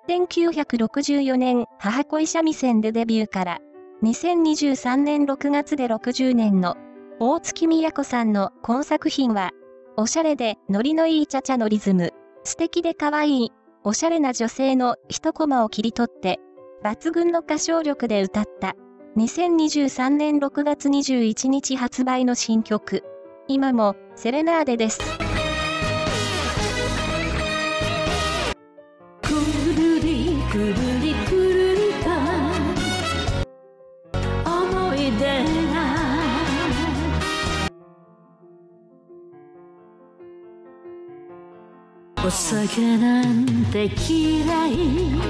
1964年母恋三味線でデビューから2023年6月で60年の大月みやこさんの今作品はおしゃれでノリのいいチャチャのリズム、素敵で可愛いおしゃれな女性の一コマを切り取って抜群の歌唱力で歌った2023年6月21日発売の新曲今もセレナーデです。 くるりくるりくるりと思い出がお酒なんて嫌い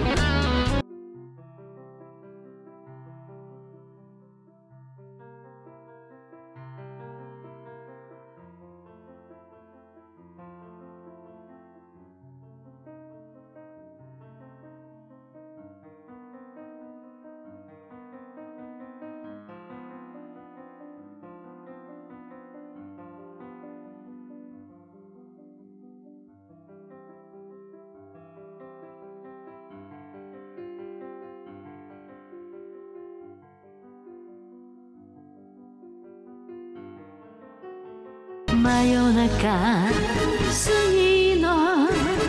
真夜中過ぎの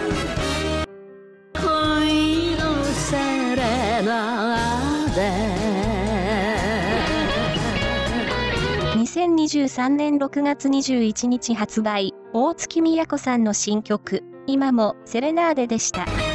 恋のセレナーデ 2023年6月21日発売、大月みやこさんの新曲、今もセレナーデでした。